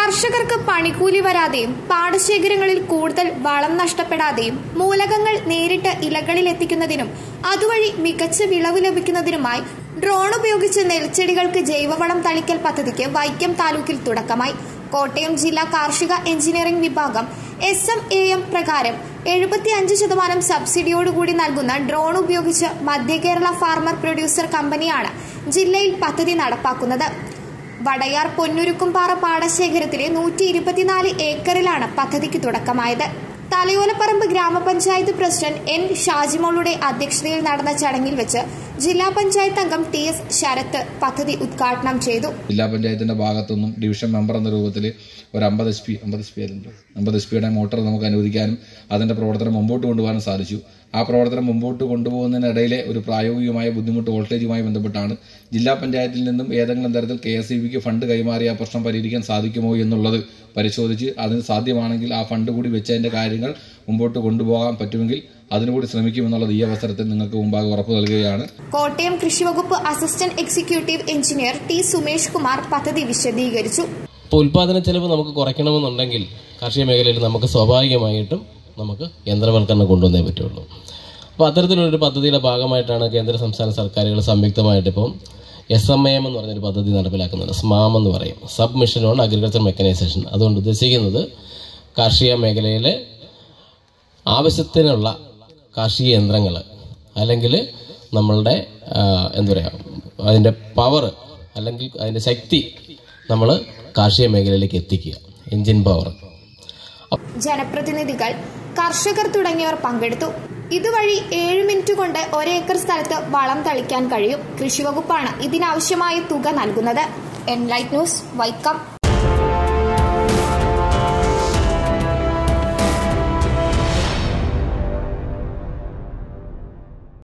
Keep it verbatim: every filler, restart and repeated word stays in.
കർഷകർക്ക് പണിക്കൂലി വരാതെയും പാടശേഖരങ്ങളിൽ കൂടുതൽ വളം നഷ്ടപ്പെടാതെയും മൂലകങ്ങൾ നേരിട്ട് ഇലകളിൽ എത്തിക്കുന്നതിനും അതുവഴി മികച്ച വിളവ് ലഭിക്കുന്നതിനുമായി ഡ്രോൺ ഉപയോഗിച്ച് നെൽച്ചെടികൾക്ക് ജൈവവളം തളിക്കൽ പദ്ധതിക്ക് വൈക്കം താലൂക്കിൽ തുടക്കമായി. കോട്ടയം ജില്ലാ കാർഷിക എഞ്ചിനീയറിംഗ് വിഭാഗം എസ് എം എ എം പ്രകാരം എഴുപത്തിയഞ്ച് ശതമാനം സബ്സിഡിയോടുകൂടി നൽകുന്ന ഡ്രോൺ ഉപയോഗിച്ച് മധ്യ കേരള ഫാർമർ പ്രൊഡ്യൂസർ കമ്പനിയാണ് ജില്ലയിൽ പദ്ധതി നടപ്പാക്കുന്നത്. വടയാർ പൊന്നുരുക്കുംപാറ പാടശേഖരത്തിലെ നൂറ്റി ഇരുപത്തിനാല് ഏക്കറിലാണ് പദ്ധതിക്ക് തുടക്കമായത്. തലയോലപ്പറമ്പ് ഗ്രാമപഞ്ചായത്ത് പ്രസിഡന്റ് എൻ ഷാജിമോളുടെ അധ്യക്ഷതയിൽ നടന്ന ചടങ്ങിൽ വെച്ച് ജില്ലാ പഞ്ചായത്ത് അംഗം ടി എസ് ശരത്ത് പദ്ധതി ഉദ്ഘാടനം ചെയ്തു. ജില്ലാ പഞ്ചായത്തിന്റെ ഭാഗത്തുനിന്നും ഡിവിഷൻ മെമ്പർ എന്ന രൂപത്തിൽ ഒരു അമ്പത് എസ് പി അമ്പത് എസ് പി അമ്പത് എസ് പിയുടെ മോട്ടോർ നമുക്ക് അനുവദിക്കാനും അതിന്റെ പ്രവർത്തനം മുമ്പോട്ട് കൊണ്ടുപോകാനും സാധിച്ചു. ആ പ്രവർത്തനം മുമ്പോട്ട് കൊണ്ടുപോകുന്നതിനിടയിലെ ഒരു പ്രായോഗികമായ ബുദ്ധിമുട്ട് വോൾട്ടേജുമായി ബന്ധപ്പെട്ടാണ്. ജില്ലാ പഞ്ചായത്തിൽ നിന്നും ഏതെങ്കിലും തരത്തിൽ കെ എസ് ഇ ബിക്ക് ഫണ്ട് കൈമാറി ആ പ്രശ്നം പരിഹരിക്കാൻ സാധിക്കുമോ എന്നുള്ളത് പരിശോധിച്ച് അതിന് സാധ്യമാണെങ്കിൽ ആ ഫണ്ട് കൂടി വെച്ച് അതിന്റെ കാര്യങ്ങൾ മുമ്പോട്ട് കൊണ്ടുപോകാൻ പറ്റുമെങ്കിൽ അതിനുകൂടി ശ്രമിക്കുമെന്നുള്ളത് ഈ അവസരത്തിൽ നിങ്ങൾക്ക് മുമ്പാകെ ഉറപ്പു നൽകുകയാണ്. കോട്ടയം കൃഷിവകുപ്പ് assistant executive engineer T Sumesh Kumar പദ്ധതി വിശദീകരിച്ചു. ഇപ്പോൾ ഉൽപാദന ചെലവ് നമുക്ക് കുറയ്ക്കണമെന്നുണ്ടെങ്കിൽ കാർഷിക മേഖലയിൽ നമുക്ക് സ്വാഭാവികമായിട്ടും നമുക്ക് യന്ത്രവൽക്കരണം കൊണ്ടുവന്നേ പറ്റുള്ളൂ. അപ്പോൾ അത്തരത്തിലൊരു പദ്ധതിയുടെ ഭാഗമായിട്ടാണ് കേന്ദ്ര സംസ്ഥാന സർക്കാരുകൾ സംയുക്തമായിട്ട് ഇപ്പം എസ് എം എ എം എന്ന് പറഞ്ഞൊരു പദ്ധതി നടപ്പിലാക്കുന്നത്. സ്മാം എന്ന് പറയും, sub mission on agriculture mechanisation. അതുകൊണ്ട് ഉദ്ദേശിക്കുന്നത് കാർഷിക മേഖലയിലെ ആവശ്യത്തിനുള്ള കാർഷിക യന്ത്രങ്ങൾ അല്ലെങ്കിൽ നമ്മളുടെ എന്താ പറയുക അതിൻ്റെ പവർ അല്ലെങ്കിൽ അതിൻ്റെ ശക്തി നമ്മൾ കാർഷിക മേഖലയിലേക്ക് എത്തിക്കുക, എഞ്ചിൻ പവർ. ജനപ്രതിനിധികൾ, കർഷകർ തുടങ്ങിയവർ പങ്കെടുത്തു. ഇതുവഴി ഏഴ് മിനിറ്റ് കൊണ്ട് ഒരേക്കർ സ്ഥലത്ത് വളം തളിക്കാൻ കഴിയും. കൃഷിവകുപ്പാണ് ഇതിനാവശ്യമായ തുക നൽകുന്നത്. Enlight News, Vaikom.